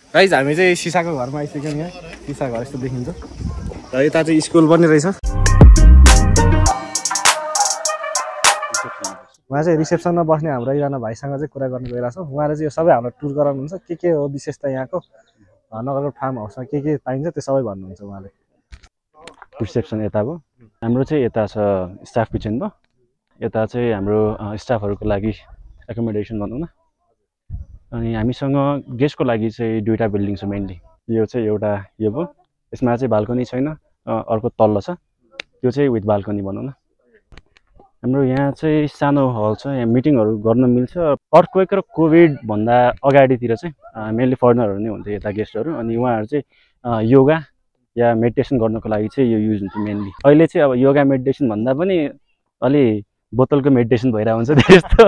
Guys हामी चाहिँ सिसाको घरमा आइसक्यौँ। यहाँ सिसा घर यस्तो देखिन्छ र यता चाहिँ स्कुल पनि रहेछ। उहाँ चाहिँ रिसेप्सनमा बस्ने हाम्रो एकजना भाइसँग चाहिँ कुरा गर्नु गइरहेको छ। उहाँले चाहिँ यो सबै हाम्रो टुर गराउनुहुन्छ, के हो विशेषता यहाँको नगरकोट फार्म हाउसमा के पाइन्छ त्यो सबै भन्नुहुन्छ उहाँले। रिसेप्सन यता भयो, हाम्रो चाहिँ यता छ स्टाफ किचन भयो, यता चाहिँ हाम्रो स्टाफहरूको लागि एकोमोडेसन भनौँ न। अनि हामीसँग गेस्टको लागि चाहिँ दुईवटा बिल्डिङ छ मेनली। यो चाहिँ एउटा यो भयो, यसमा चाहिँ बाल्कनी छैन, अर्को तल्लो छ, त्यो चाहिँ विथ बाल्कनी भनौँ न। हाम्रो यहाँ चाहिँ सानो हल छ, यहाँ मिटिङहरू गर्न मिल्छ। अर्थक्वेक र कोभिडभन्दा अगाडितिर चाहिँ मेनली फरेनरहरू नै हुन्थ्यो यता गेस्टहरू, अनि उहाँहरू चाहिँ योगा या मेडिटेसन गर्नको लागि चाहिँ यो युज हुन्थ्यो मेनली। अहिले चाहिँ अब योगा मेडिटेसन भन्दा पनि अलि बोतलको मेडिटेसन भइरहेको हुन्छ त्यस्तो।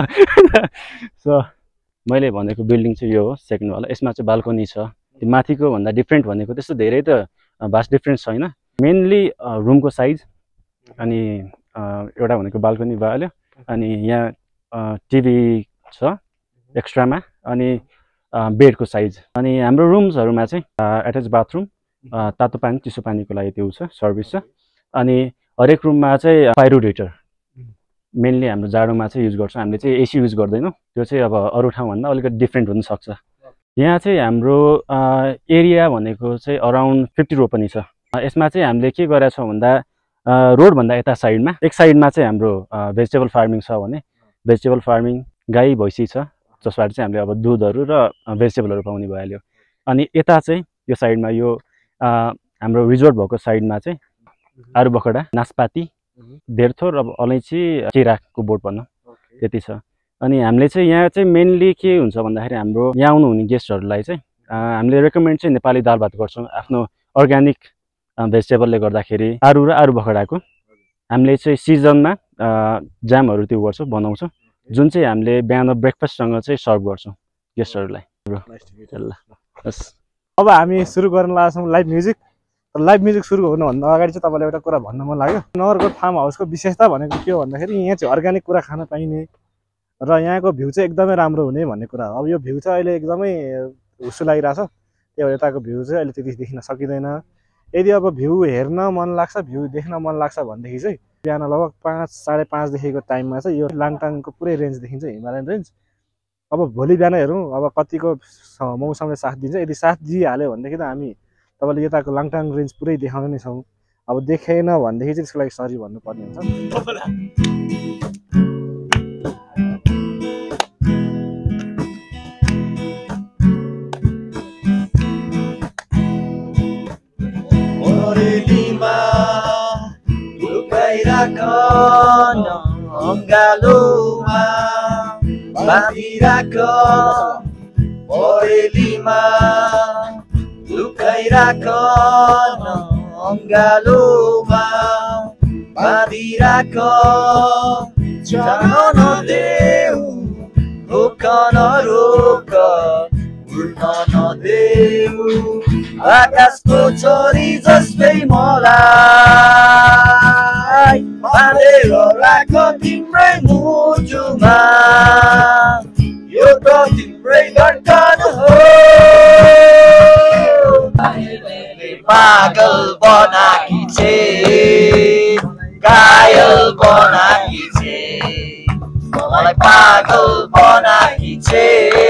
सो मैले भनेको बिल्डिङ चाहिँ यो हो सेकेन्ड वाला। यसमा चाहिँ बाल्कनी छ। त्यो माथिको भन्दा डिफ्रेन्ट भनेको त्यस्तो धेरै त भास्ट डिफ्रेन्स छैन। मेनली रुमको साइज अनि एउटा भनेको बाल्कनी भइहाल्यो, अनि यहाँ टिभी छ एक्स्ट्रामा, अनि बेडको साइज। अनि हाम्रो रुम्सहरूमा चाहिँ एट्याच बाथरुम, तातो पानी चिसो पानीको लागि त्यो छ सर्भिस छ। अनि हरेक रुममा चाहिँ पाइरो हिटर मेनली हाम्रो जाडोमा चाहिँ युज गर्छौँ। हामीले चाहिँ एसी युज गर्दैनौँ, त्यो चाहिँ अब अरू ठाउँभन्दा अलिकति डिफ्रेन्ट हुनसक्छ। यहाँ चाहिँ हाम्रो एरिया भनेको चाहिँ अराउन्ड 50 रोपनी छ। यसमा चाहिँ हामीले के गरेका छौँ भन्दा रोडभन्दा यता साइडमा एक साइडमा चाहिँ हाम्रो भेजिटेबल फार्मिङ छ भने भेजिटेबल फार्मिङ गाई भैँसी छ, जसबाट चाहिँ हामीले अब दुधहरू र भेजिटेबलहरू पाउने भइहाल्यो। अनि यता चाहिँ यो साइडमा यो हाम्रो रिजोर्ट भएको साइडमा चाहिँ आरु बखडा, नासपाती, धेरथोर, अब अलैँची, केराको बोट भनौँ त्यति छ। अनि हामीले चाहिँ यहाँ चाहिँ मेनली के हुन्छ भन्दाखेरि हाम्रो यहाँ आउनुहुने गेस्टहरूलाई चाहिँ हामीले रेकमेन्ड चाहिँ नेपाली दाल भात गर्छौँ। आफ्नो अर्ग्यानिक भेजिटेबलले गर्दाखेरि आरु र आरु बखडाको हामीले चाहिँ सिजनमा जामहरू त्यो गर्छौँ, बनाउँछौँ, जुन चाहिँ हामीले बिहान ब्रेकफास्टसँग चाहिँ सर्भ गर्छौँ गेस्टहरूलाई। अब हामी सुरु गर्न लागेको छौँ लाइभ म्युजिक। लाइभ म्युजिक सुरु हुनुभन्दा अगाडि चाहिँ तपाईँलाई एउटा कुरा भन्न मन लाग्यो। नगरकोट फार्म हाउसको विशेषता भनेको के हो भन्दाखेरि यहाँ चाहिँ अर्ग्यानिक कुरा खान पाइने र यहाँको भ्यू चाहिँ एकदमै राम्रो हुने भन्ने कुरा हो। अब यो भ्यू चाहिँ अहिले एकदमै हुस्सु लागिरहेछ, त्यही भएर यताको भ्यू चाहिँ अहिले त्यति देखिन सकिँदैन। यदि अब भ्यू हेर्न मन लाग्छ, भ्यू देख्न मन लाग्छ भनेदेखि चाहिँ बिहान लगभग 5, 5:30 देखिको टाइममा चाहिँ यो लाङटाङको पुरै रेन्ज देखिन्छ, हिमालयन रेन्ज। अब भोलि बिहान हेरौँ अब कतिको मौसमले साथ दिन्छ। यदि साथ दिइहाल्यो भनेदेखि त हामी तपाईँले यताको लाङटाङ रेन्ज पुरै देखाउने नै छौँ। अब देखेन भनेदेखि चाहिँ त्यसको लागि सरी भन्नुपर्ने हुन्छ। Angaluba, Badirako, Chanono Deu, Rukana Ruka, Urkana Deu, Akasko Chori Jaspai Molai, Madero Rako Timbre Mujuma, Yoto Timbre Garkana Ho. पागल बनाकी छे, घायल बनाकी छे, मलाई पागल बनाकी छे,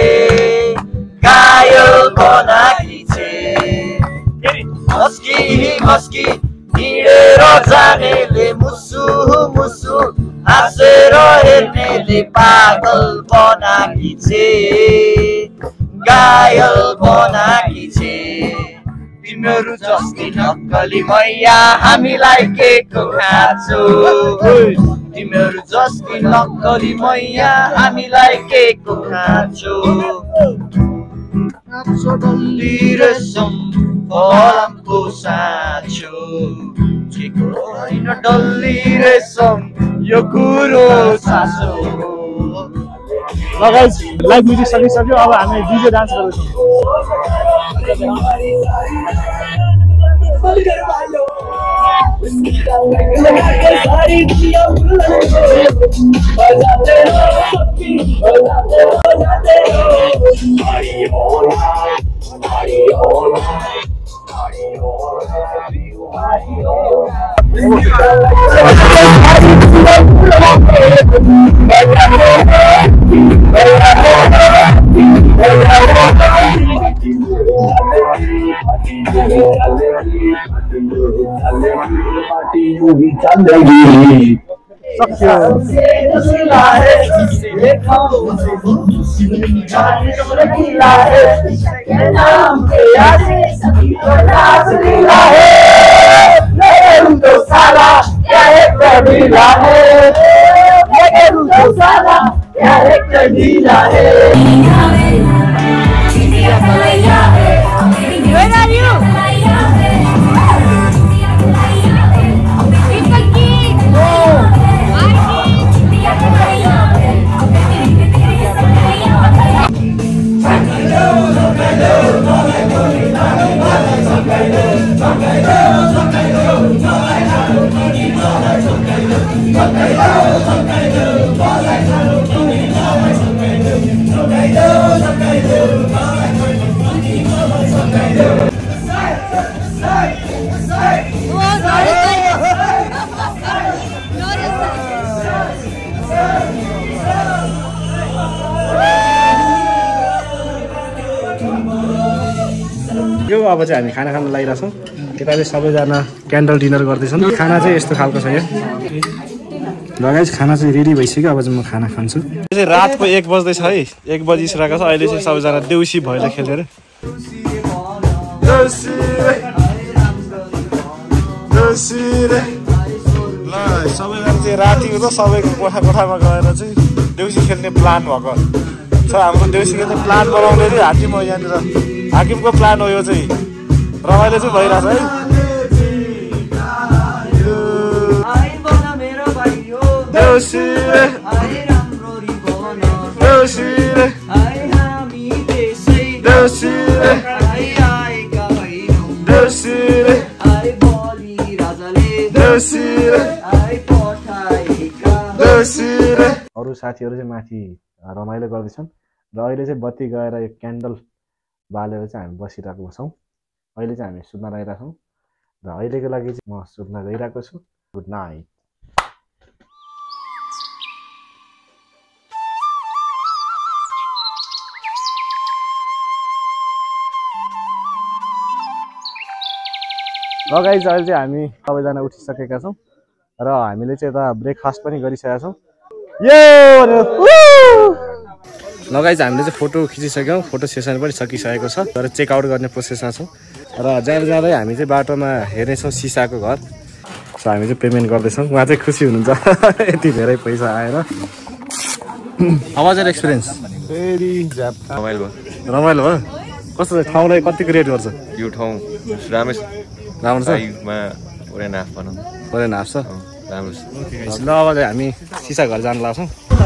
घायल बनाकी छे। मस्की मस्की हिँडेर जानेले मुसु मुसु हाँसेर हेर्नेले पागल बनाकी छे, घायल बनाकी छे। तिमीहरू जस्ती नक्कली मैया हामीलाई के को खाँचो, तिमीहरू जस्ती नक्कली मैया हामीलाई के को खाँचो। नाच्छ डल्ली रेशम फलामको साँचो, के को होइन डल्ली रेशम यो कुरो साँचो। गाइस लाइभ म्युजिक सकिसक्यो, अब हामी डीजे डान्स गर्दैछौँ। अब चाहिँ हामी खाना खान लागिरहेछौँ यता चाहिँ सबैजना क्यान्डल डिनर गर्दैछन् खाना चाहिँ यस्तो खालको छ यो लगाइस खाना चाहिँ रेडी भइसक्यो अब चाहिँ म खाना खान्छु यो चाहिँ रातको 1 बज्दैछ है 1 बजिसकेको छ अहिले चाहिँ सबैजना देउसी भैलो खेलेर ल सबैजना चाहिँ राति हो सबैको कोठामा गएर चाहिँ देउसी खेल्ने प्लान भएको छ हाम्रो देउसी खेल्ने प्लान बनाउँदै थियो हाकिम हो यहाँनिर हाकिमको प्लान हो यो चाहिँ रमाइलो चाहिँ भइरहेछ है अरू साथीहरू चाहिँ माथि रमाइलो गर्दैछन् र अहिले चाहिँ बत्ती गएर यो क्यान्डल बालेर चाहिँ हामी बसिरहेको छौँ अहिले चाहिँ हामी सुत्न गइरहेको छौँ र अहिलेको लागि चाहिँ म सुत्न गइरहेको छु गुड नाइट गाइज अहिले चाहिँ हामी सबैजना उठिसकेका छौँ र हामीले चाहिँ यता ब्रेकफास्ट पनि गरिसकेका छौँ ल गाइज हामीले चाहिँ फोटो खिचिसक्यौँ फोटो सेसन पनि सकिसकेको छ तर चेकआउट गर्ने प्रोसेसमा छौँ र जाँदै जाँदै हामी चाहिँ बाटोमा हेर्नेछौँ सिसाको घर सो हामी चाहिँ पेमेन्ट गर्दैछौँ उहाँ चाहिँ खुसी हुनुहुन्छ यति धेरै पैसा आएर आवाज एक्सपिरियन्स फेरि रमाइलो भयो कस्तो छ ठाउँलाई कतिको रेट गर्छ यो ठाउँ राम्रो छ ओरेन हाफ भनौँ ओरेन हाफ छ राम्रो छ ल अब चाहिँ हामी सिसा घर जान लाग्छौँ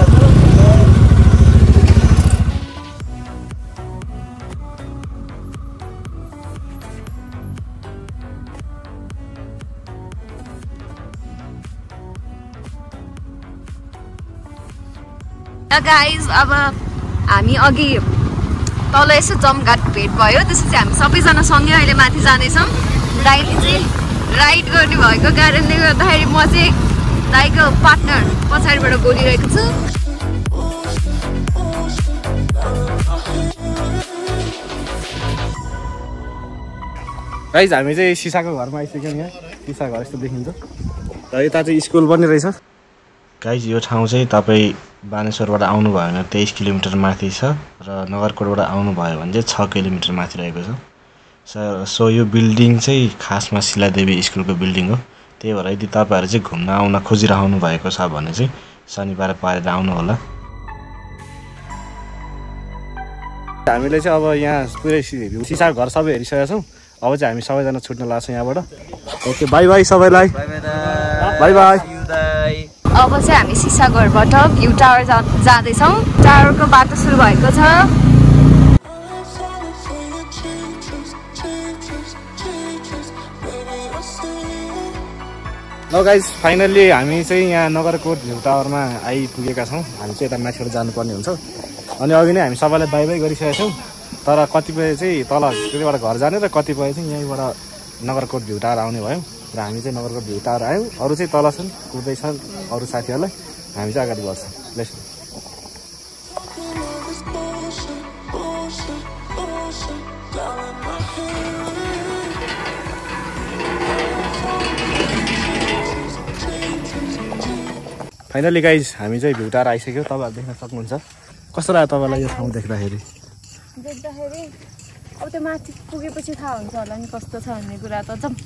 गाइज अब हामी अघि तल यसो जमघाट भेट भयो त्यसपछि हामी सबैजना सँगै अहिले माथि जाँदैछौँ दाइले चाहिँ राइड गर्ने भएको कारणले गर्दाखेरि म चाहिँ दाइको पार्टनर पछाडिबाट बोलिरहेको छु गाइज हामी चाहिँ सिसाको घरमा आइसक्यौँ यहाँ सिसा घर यस्तो देखिन्छ र यता चाहिँ स्कुल पनि रहेछ गाइज यो ठाउँ चाहिँ तपाईँ बानेश्वरबाट आउनुभयो भने 23 किलोमिटर माथि छ र नगरकोटबाट आउनुभयो भने चाहिँ 6 किलोमिटर माथि रहेको छ सो यो बिल्डिङ चाहिँ खासमा शिलादेवी स्कुलको बिल्डिङ हो त्यही भएर यदि तपाईँहरू चाहिँ घुम्न आउन खोजिरहनु भएको छ भने चाहिँ शनिबार पारेर आउनु होला हामीले चाहिँ अब यहाँ पुरै सिसा घर सबै हेरिसकेका छौँ अब चाहिँ हामी सबैजना छुट्न लाग्छौँ यहाँबाट ओके बाई बाई सबैलाई बाई बाई अब चाहिँ हामी सिसा घरबाट भ्यू टावर जाँदैछौँ टावरको बाटो सुरु भएको छ ल गाइज फाइनल्ली हामी चाहिँ यहाँ नगरकोट भ्यू टावरमा आइपुगेका छौँ हामी चाहिँ यता माथिबाट जानुपर्ने हुन्छ अनि अघि नै हामी सबैलाई बाई बाई गरिसकेका छौँ तर कतिपय चाहिँ तल त्यतिबाट घर जाने र कतिपय चाहिँ यहीँबाट नगरकोट भ्यू टावर आउने भयो र हामी चाहिँ नगरकोट भ्यू टावर आयौँ अरू चाहिँ तल छन् कुद्दैछन् अरू साथीहरूलाई हामी चाहिँ अगाडि बढ्छौँ लेट्स फाइनली गाइज हामी चाहिँ भ्यू टावर आइसक्यो तपाईँहरू देख्न सक्नुहुन्छ कस्तो लाग्यो तपाईँलाई यो ठाउँ देख्दाखेरि अब त्यो माथि पुगेपछि थाहा हुन्छ होला नि कस्तो छ भन्ने कुरा त जम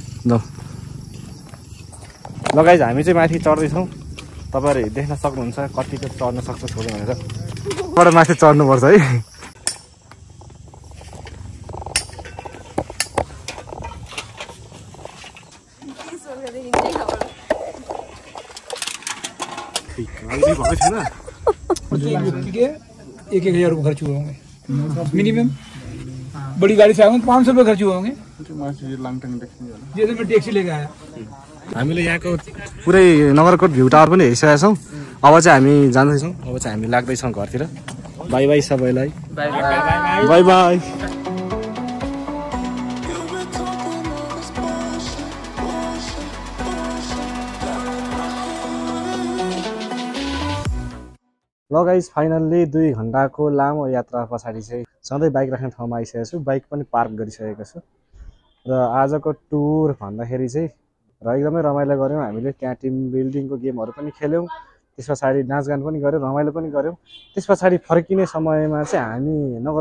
ल गाइज हामी चाहिँ माथि चढ्दैछौँ तपाईँहरू देख्न सक्नुहुन्छ कतिको चढ्न सक्छ छोड्नु भनेर बाट माथि चढ्नुपर्छ है एक 1000 रुपये खर्च हुए होंगे मिनिमम बड़ी गाड़ी से आऊँ 500 रुपये खर्च हुए होंगे जैसे मैं टैक्सी लेके आया हामीले यहाँको पुरै नगरकोट भ्यू टावर पनि हेरिसकेका छौँ अब चाहिँ हामी जाँदैछौँ अब चाहिँ हामी लाग्दैछौँ घरतिर बाई बाई सबैलाई बाई बाई ल गाइस फाइनल्ली 2 घण्टाको लामो यात्रा पछाडि चाहिँ सधैँ बाइक राख्ने ठाउँमा आइसकेको छु बाइक पनि पार्क गरिसकेको छु र आजको टुर भन्दाखेरि चाहिँ र एकदमै रमाइलो गऱ्यौँ हामीले त्यहाँ टिम बिल्डिङको गेमहरू पनि खेल्यौँ त्यस पछाडि नाचगान पनि गऱ्यौँ रमाइलो पनि गऱ्यौँ त्यस पछाडि फर्किने समयमा चाहिँ हामी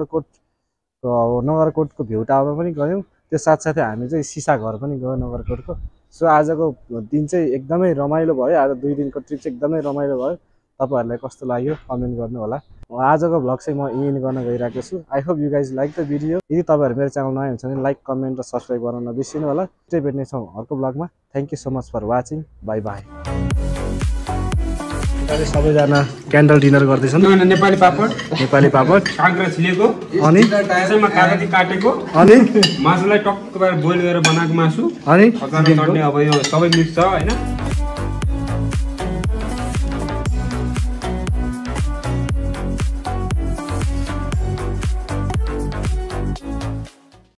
नगरकोटको भ्यू टावरमा पनि गयौँ त्यो साथसाथै हामी चाहिँ सिसा घर पनि गयौँ नगरकोटको सो आजको दिन चाहिँ एकदमै रमाइलो भयो आज 2 दिनको ट्रिप चाहिँ एकदमै रमाइलो भयो तपाईहरुलाई कस्तो लाग्यो कमेन्ट गर्नु होला आजको भ्लग चाहिँ म एन्ड गर्न गइरहेको छु I hope you guys like the video यदि तपाईहरु मेरो च्यानल नयाँ हुनुहुन्छ भने लाइक कमेन्ट र सब्स्क्राइब गर्न नबिर्सिनु होला त्यही भेट्ने छौं अर्को भ्लगमा thank you so much for watching bye bye सबैजना क्यान्डल डिनर गर्दैछन् नेपाली पापड काँक्रा छिलेको अनि त्यसैमा कागती काटेको अनि मासुलाई टक्क पारेर बोइल गरेर बनाएको मासु अनि अब यो सबै मिक्स छ हैन